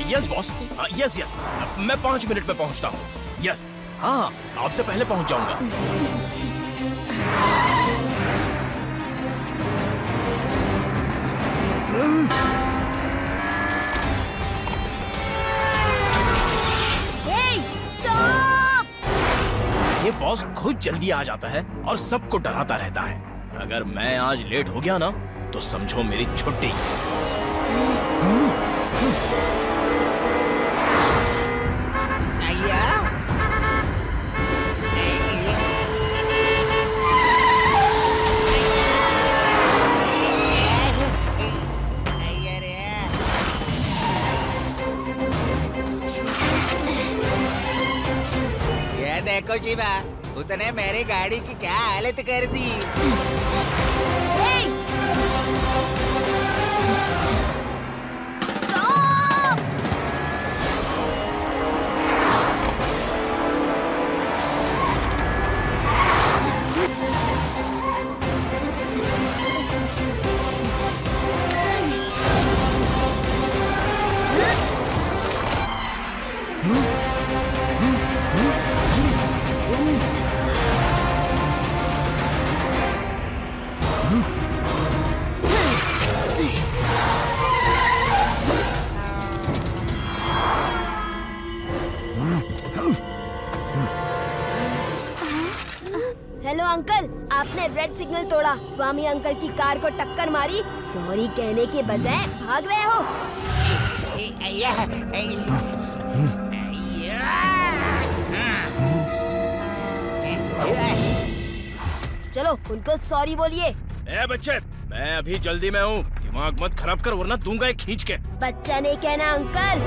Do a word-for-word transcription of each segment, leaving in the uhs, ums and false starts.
Yes boss, yes yes, मैं पाँच minute में पहुंचता हूँ। यस, हाँ, आपसे पहले पहुंच जाऊंगा। Hey, stop! ये बॉस खुद जल्दी आ जाता है और सबको डराता रहता है। अगर मैं आज लेट हो गया ना तो समझो मेरी छुट्टी। ये देखो शिवा, उसने मेरी गाड़ी की क्या हालत कर दी। Hey! हेलो अंकल, आपने रेड सिग्नल तोड़ा, स्वामी अंकल की कार को टक्कर मारी, सॉरी कहने के बजाय भाग रहे हो। चलो उनको सॉरी बोलिए। ए बच्चे, मैं अभी जल्दी में हूँ, दिमाग मत खराब कर वरना दूंगा एक खींच के। बच्चा नहीं कहना अंकल।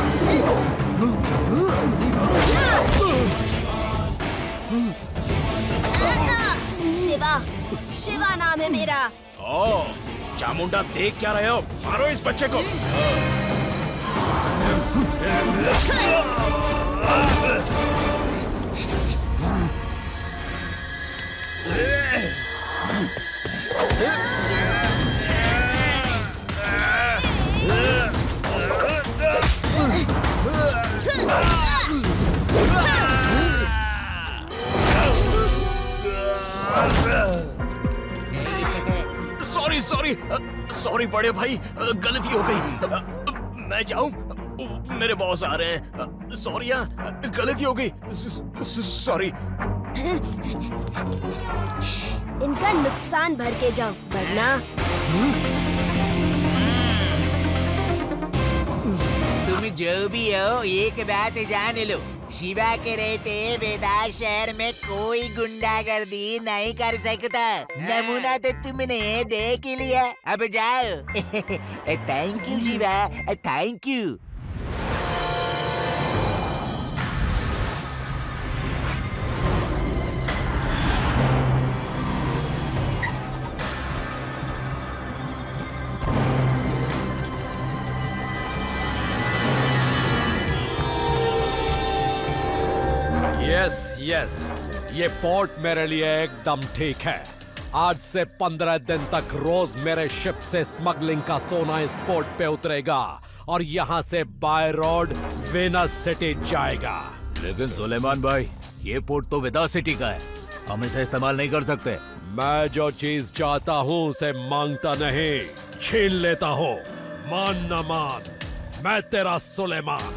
शिवा, शिवा नाम है मेरा। ओ, चामुंडा देख क्या रहे हो? मारो इस बच्चे को। सॉरी सॉरी सॉरी बड़े भाई, गलती हो गई। मैं जाऊं? मेरे बॉस आ रहे हैं। सॉरी यार, गलती हो गई। सॉरी। इनका नुकसान भर के जाओ वरना। तुम जो भी हो, एक बात जान लो, शिवा के रहते वेदास शहर में कोई गुंडागर्दी नहीं कर सकता। नमूना तो तुमने देख लिया, अब जाओ। Thank you Shiva, thank you. Yes yes, ये पोर्ट मेरे लिए एकदम ठीक है। आज से पंद्रह दिन तक रोज मेरे शिप से स्मगलिंग का सोना इस पोर्ट पे उतरेगा और यहाँ से बाय रोड वेनस सिटी जाएगा। लेकिन सुलेमान भाई, ये पोर्ट तो वेदा सिटी का है, हम इसे इस्तेमाल नहीं कर सकते। मैं जो चीज चाहता हूँ उसे मांगता नहीं, छीन लेता हूँ। मान न मान, मैं तेरा सुलेमान।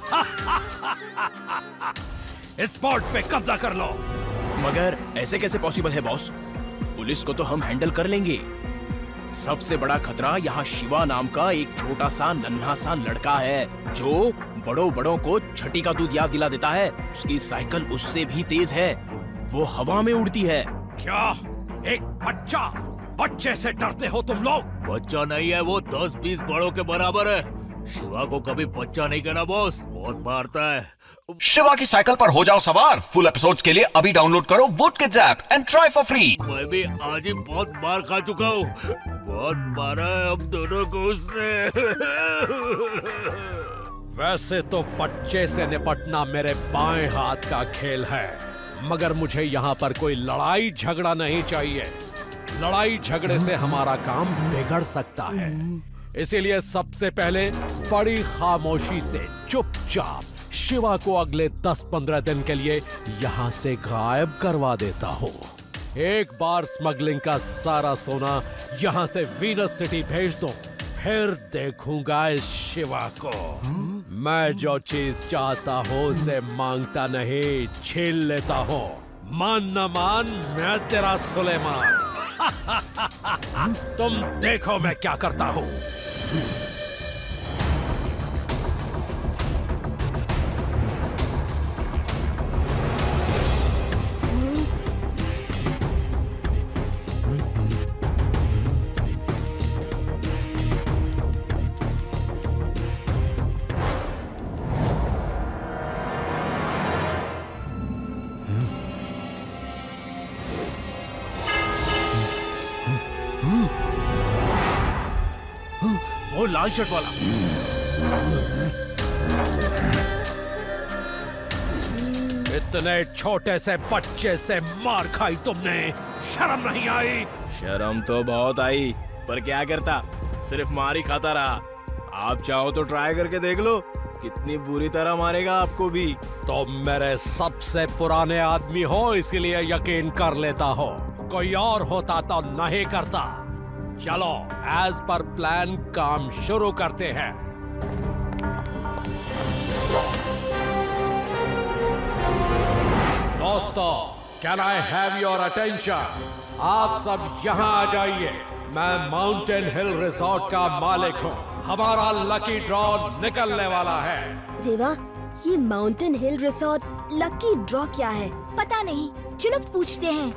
इस पोर्ट पे कब्जा कर लो। मगर ऐसे कैसे पॉसिबल है बॉस? पुलिस को तो हम हैंडल कर लेंगे। सबसे बड़ा खतरा यहाँ शिवा नाम का एक छोटा सा नन्हा सा लड़का है जो बड़ों बड़ों को छठी का दूध याद दिला देता है। उसकी साइकिल उससे भी तेज है, वो हवा में उड़ती है। क्या एक बच्चा? बच्चे से डरते हो तुम लोग? बच्चा नहीं है वो, दस बीस बड़ों के बराबर है। शिवा को कभी बच्चा नहीं कहना बॉस, बहुत मारता है। शिवा की साइकिल पर हो जाओ सवार। फुल एपिसोड्स के लिए अभी डाउनलोड करो Voot kids app and try for free. मैं भी आज ही बहुत मार खा चुका हूँ, बहुत मारा है हम दोनों को उसने। वैसे तो बच्चे से निपटना मेरे बाएं हाथ का खेल है, मगर मुझे यहाँ पर कोई लड़ाई झगड़ा नहीं चाहिए। लड़ाई झगड़े से हमारा काम बिगड़ सकता है। इसीलिए सबसे पहले बड़ी खामोशी से चुपचाप शिवा को अगले दस पंद्रह दिन के लिए यहाँ से गायब करवा देता हूँ। एक बार स्मगलिंग का सारा सोना यहाँ से वीनस सिटी भेज दो, फिर देखूंगा इस शिवा को। मैं जो चीज चाहता हूँ उसे मांगता नहीं, छीन लेता हूँ। मान न मान, मैं तेरा सुलेमान। तुम देखो मैं क्या करता हूँ। वो लाल शर्ट वाला। इतने छोटे से बच्चे से मार खाई तुमने, शर्म नहीं आई? शर्म तो बहुत आई, पर क्या करता, सिर्फ मार ही खाता रहा। आप चाहो तो ट्राई करके देख लो, कितनी बुरी तरह मारेगा आपको भी। तुम मेरे सबसे पुराने आदमी हो, इसलिए यकीन कर लेता हो। कोई और होता तो नहीं करता। चलो एज पर प्लान काम शुरू करते हैं। दोस्तों, can I have your attention? आप सब यहाँ आ जाइए। मैं माउंटेन हिल रिजॉर्ट का मालिक हूँ। हमारा लकी ड्रॉ निकलने वाला है। रेवा, ये mountain hill resort lucky draw क्या है? पता नहीं, चलो पूछते हैं।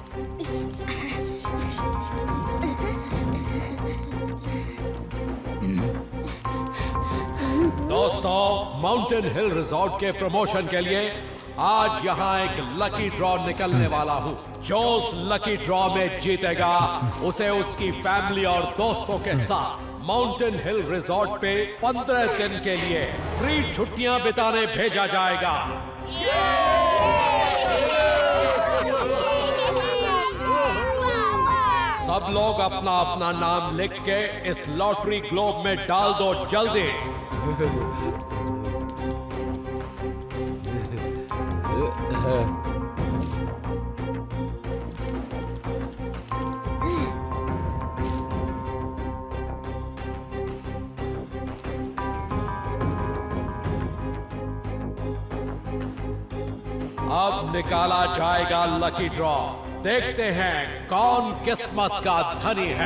दोस्तों, माउंटेन हिल रिजॉर्ट के प्रमोशन के लिए आज यहाँ एक लकी ड्रॉ निकलने वाला हूँ। जो उस लकी ड्रॉ में जीतेगा उसे उसकी फैमिली और दोस्तों के साथ माउंटेन हिल रिजॉर्ट पे पंद्रह दिन के लिए फ्री छुट्टियां बिताने भेजा जाएगा। सब लोग अपना अपना नाम लिख के इस लॉटरी ग्लोब में डाल दो जल्दी। अब निकाला जाएगा लकी ड्रॉ। देखते हैं कौन किस्मत का धनी है।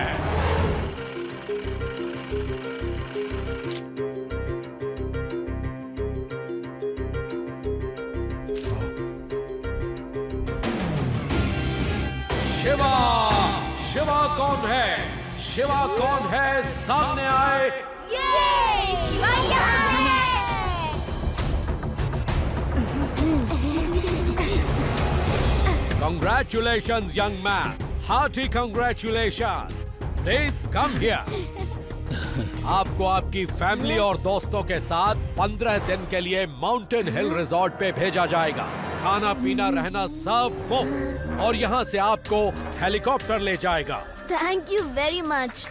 शिवा, शिवा कौन है? शिवा कौन है? सामने आए। ये शिवा यहाँ है। Congratulations, young man. Hearty congratulations. Please come here. आपको आपकी फैमिली और दोस्तों के साथ पंद्रह दिन के लिए माउंटेन हिल रिजॉर्ट पे भेजा जाएगा। खाना पीना रहना सब मुफ्त, और यहाँ से आपको हेलीकॉप्टर ले जाएगा। Thank you very much.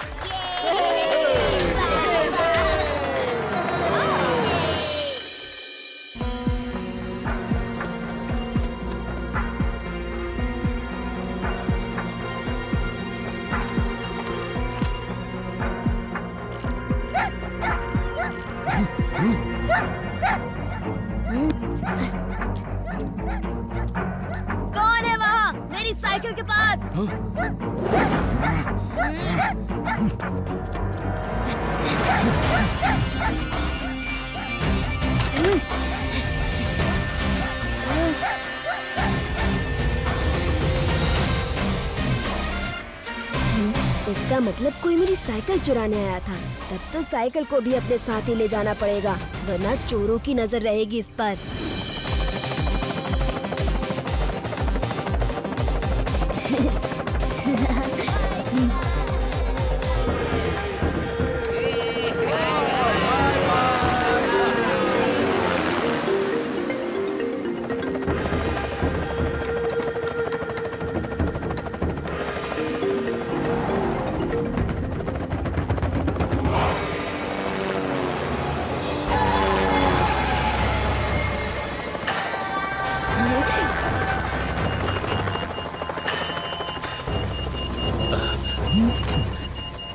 कौन है वहाँ मेरी साइकिल के पास? इसका मतलब कोई मेरी साइकिल चुराने आया था। तब तो साइकिल को भी अपने साथ ही ले जाना पड़ेगा, वरना चोरों की नजर रहेगी इस पर।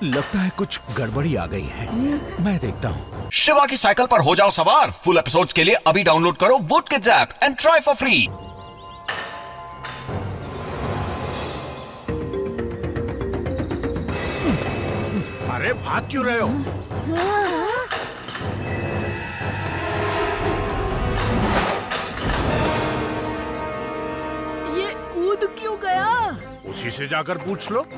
लगता है कुछ गड़बड़ी आ गई है। मैं देखता हूँ। शिवा की साइकिल पर हो जाओ सवार। फुल एपिसोड्स के लिए अभी डाउनलोड करो Voot kids app and try for free. अरे भाग क्यों रहे हो? ये कूद क्यों गया? उसी से जाकर पूछ लो।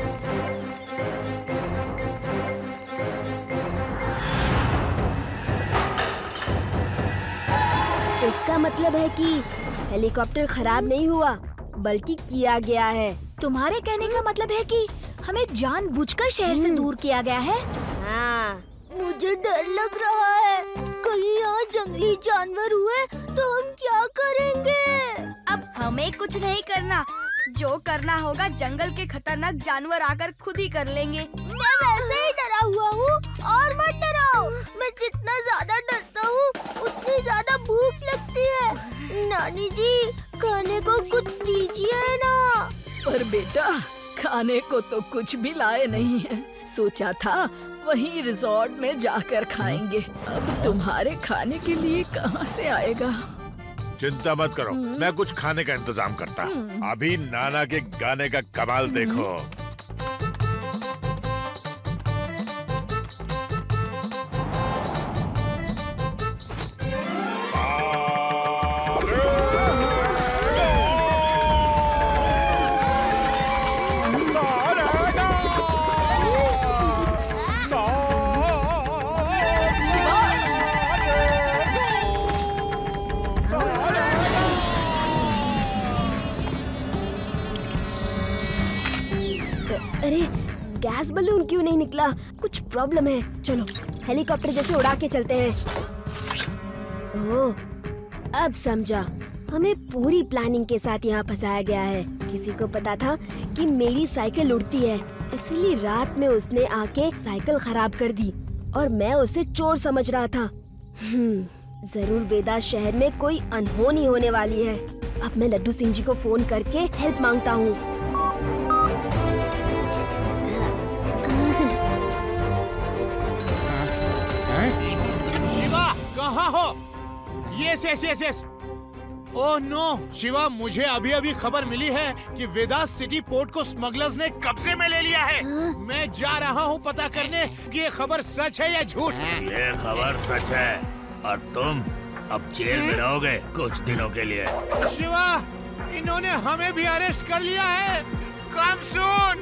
इसका मतलब है कि हेलीकॉप्टर खराब नहीं हुआ बल्कि किया गया है। तुम्हारे कहने का मतलब है कि हमें जानबूझकर शहर से दूर किया गया है? हाँ, मुझे डर लग रहा है। कहीं यहाँ जंगली जानवर हुए तो हम क्या करेंगे? अब हमें कुछ नहीं करना, जो करना होगा जंगल के खतरनाक जानवर आकर खुद ही कर लेंगे। मैं वैसे ही डरा हुआ हूँ और मत डराओ। मैं जितना ज्यादा डरता हूँ उतनी ज्यादा भूख लगती है। नानी जी खाने को कुछ दीजिए ना। पर बेटा खाने को तो कुछ भी लाए नहीं है। सोचा था वहीं रिजॉर्ट में जाकर खाएंगे। अब तुम्हारे खाने के लिए कहाँ से आएगा? चिंता मत करो, मैं कुछ खाने का इंतजाम करता। अभी नाना के गाने का कमाल देखो। अरे गैस बलून क्यों नहीं निकला? कुछ प्रॉब्लम है। चलो हेलीकॉप्टर जैसे उड़ा के चलते हैं। ओह, अब समझा। हमें पूरी प्लानिंग के साथ यहाँ फंसाया गया है। किसी को पता था कि मेरी साइकिल उड़ती है, इसलिए रात में उसने आके साइकिल खराब कर दी और मैं उसे चोर समझ रहा था। हम्म, जरूर वेदास शहर में कोई अनहोनी होने वाली है। अब मैं लड्डू सिंह जी को फोन करके हेल्प मांगता हूँ। शिवा कहाँ हो? Yes yes yes yes. Oh no Shiva, मुझे अभी अभी खबर मिली है कि वेदास सिटी पोर्ट को स्मगलर्स ने कब्जे में ले लिया है। मैं जा रहा हूँ पता करने कि ये खबर सच है या झूठ। ये खबर सच है और तुम अब जेल में रहोगे कुछ दिनों के लिए। शिवा, इन्होंने हमें भी अरेस्ट कर लिया है। कम सुन।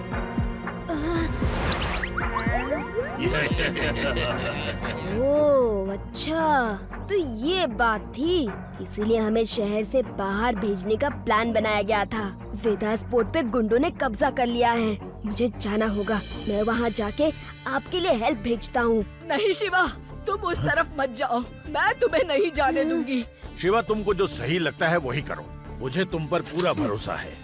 ओह अच्छा, तो ये बात थी। इसीलिए हमें शहर से बाहर भेजने का प्लान बनाया गया था। वेदास पोर्ट पे गुंडों ने कब्जा कर लिया है। मुझे जाना होगा। मैं वहाँ जाके आपके लिए हेल्प भेजता हूँ। नहीं शिवा, तुम उस तरफ मत जाओ। मैं तुम्हें नहीं जाने दूंगी। शिवा, तुमको जो सही लगता है वही करो। मुझे तुम पर पूरा भरोसा है।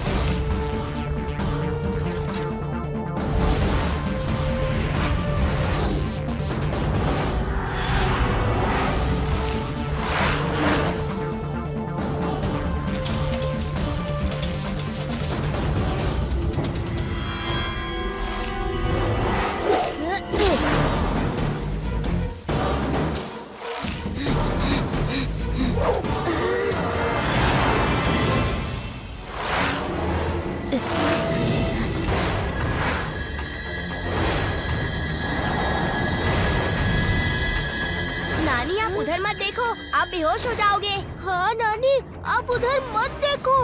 नानी आप उधर मत देखो, आप बेहोश हो जाओगे। हाँ नानी, आप उधर मत देखो।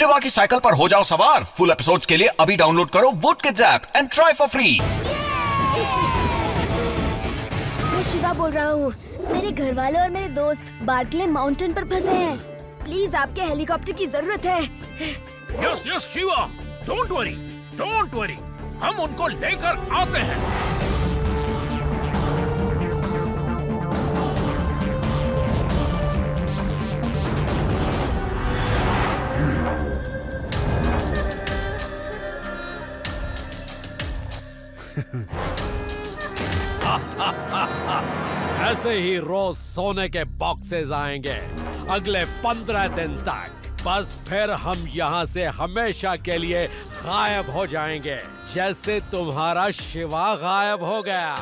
शिवा की साइकिल पर हो जाओ सवार। फुल एपिसोड्स के लिए अभी डाउनलोड करो Voot kids app and try for free. मैं शिवा बोल रहा हूँ। मेरे घर वाले और मेरे दोस्त बार्टले माउंटेन पर फंसे हैं। प्लीज आपके हेलीकॉप्टर की जरूरत है। Yes yes Shiva, don't worry don't worry, हम उनको लेकर आते हैं। ऐसे ही रोज सोने के बॉक्सेस आएंगे अगले पंद्रह दिन तक। बस फिर हम यहाँ से हमेशा के लिए गायब हो जाएंगे, जैसे तुम्हारा शिवा गायब हो गया।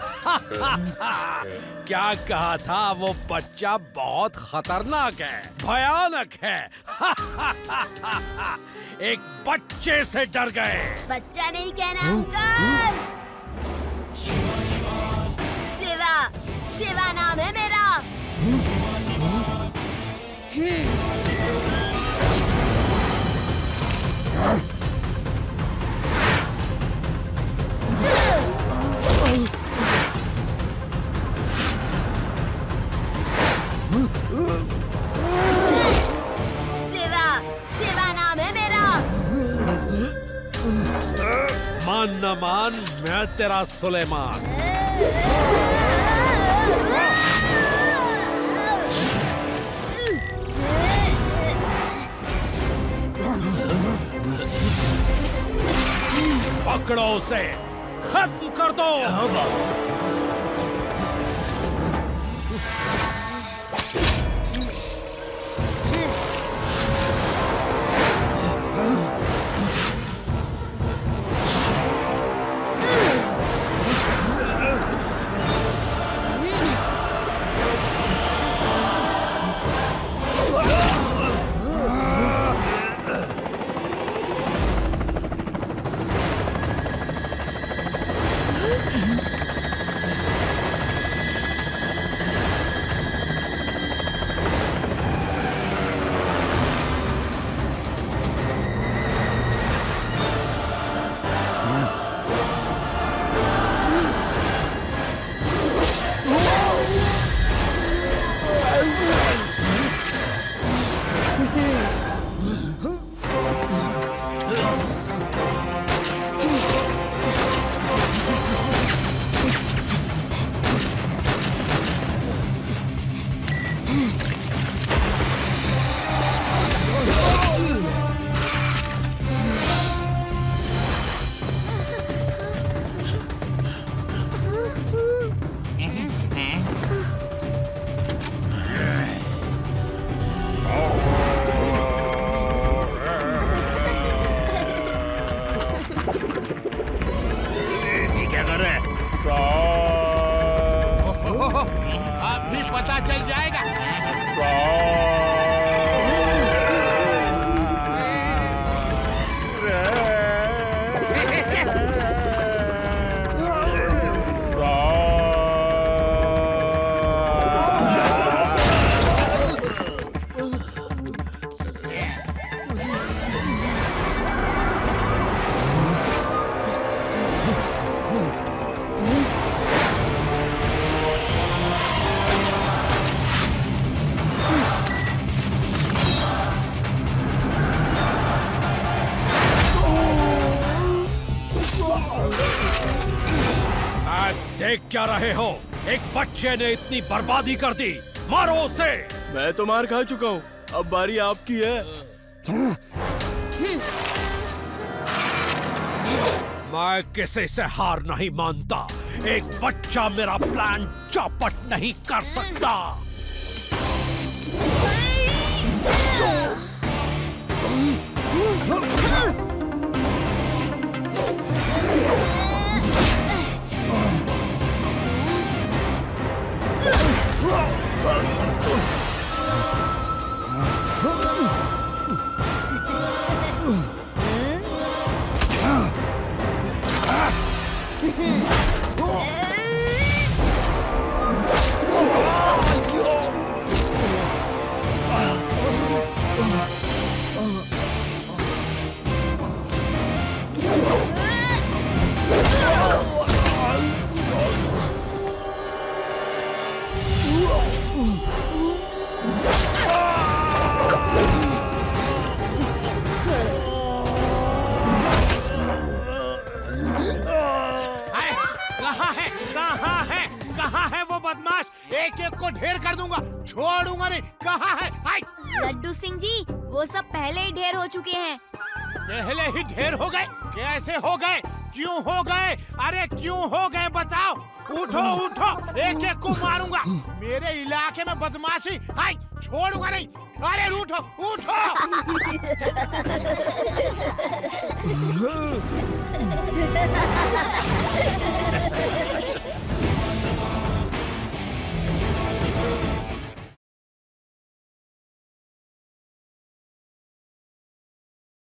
क्या कहा था? वो बच्चा बहुत खतरनाक है, भयानक है। एक बच्चे से डर गए। बच्चा नहीं कहना अंकल। शिवा, शिवा नाम है मेरा। शिवा, शिवा नाम है मेरा। मान न मान, मैं तेरा सुलेमान। पकड़ो उसे, खत्म कर दो। अभी पता चल जाएगा। देख क्या रहे हो? एक बच्चे ने इतनी बर्बादी कर दी, मारो उसे। मैं तो मार खा चुका हूँ, अब बारी आपकी है। मैं किसी से हार नहीं मानता। एक बच्चा मेरा प्लान चौपट नहीं कर सकता। एक एक को ढेर कर दूंगा, छोड़ूंगा नहीं। कहाँ है? हाय! लड्डू सिंह जी, वो सब पहले ही ढेर हो चुके हैं। पहले ही ढेर हो गए? कैसे हो गए? क्यों हो गए? अरे क्यों हो गए बताओ। उठो उठो, एक एक को मारूंगा। मेरे इलाके में बदमाशी, हाय, छोड़ूंगा नहीं। अरे उठो उठो।